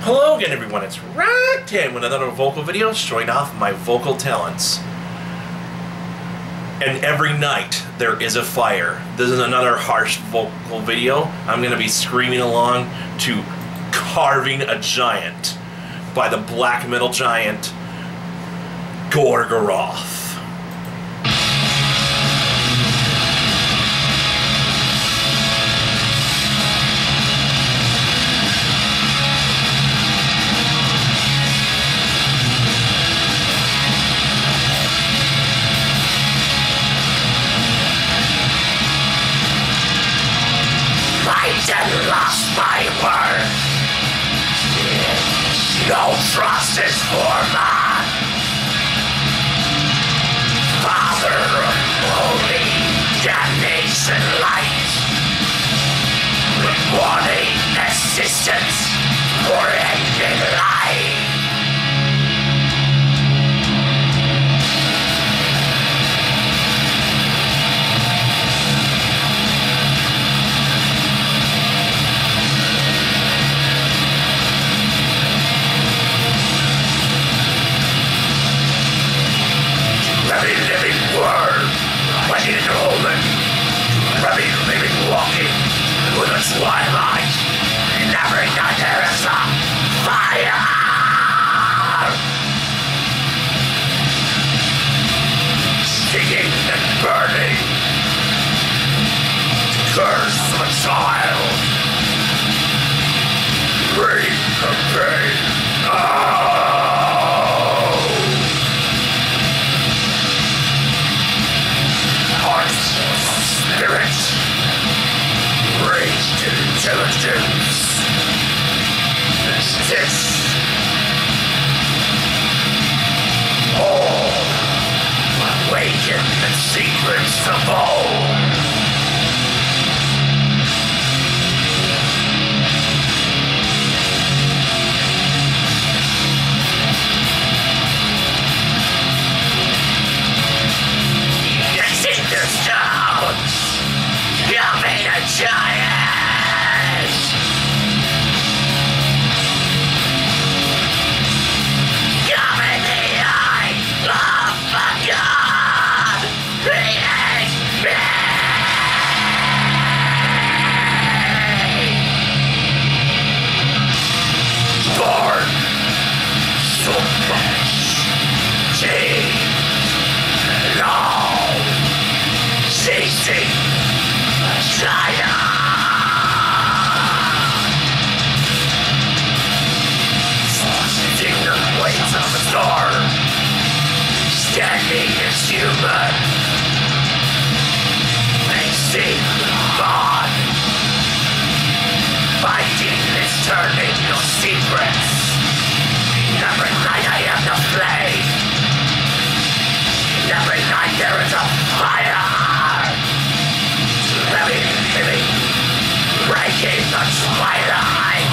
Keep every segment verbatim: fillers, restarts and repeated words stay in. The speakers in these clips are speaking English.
Hello again everyone, it's Roktan with another vocal video showing off my vocal talents. And every night there is a fire. This is another harsh vocal video. I'm going to be screaming along to Carving a Giant by the black metal giant Gorgoroth. And lost my word. No trust is for man. Father of holy damnation light, with warning assistance for ending life. Every living word, waiting in omen. Every living walking with a twilight. And every night there is a fire. Stinging and burning. Curse of a child. Bring the pain. Oh! Spirit, raised intelligence, this, all awaken the secrets of all. Carving a giant! Carving the eye of a god! Create me! Born so much change, long chasing China! Sitting the weight of a star, standing as human, facing God, fighting is turning no secrets. Every night I am the flame. Every night there is a fire. Living, living, breaking the twilight.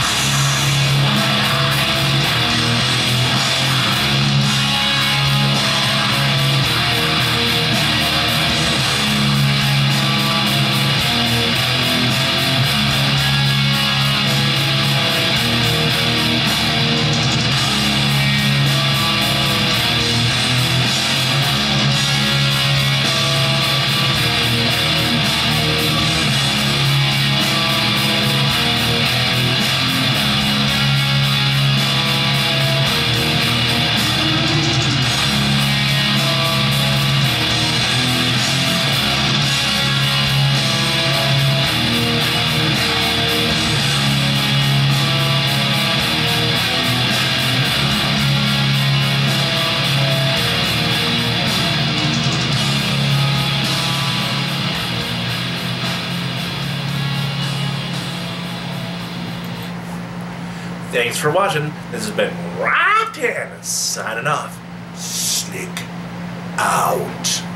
Thanks for watching. This has been Roktan signing off. Sneak out.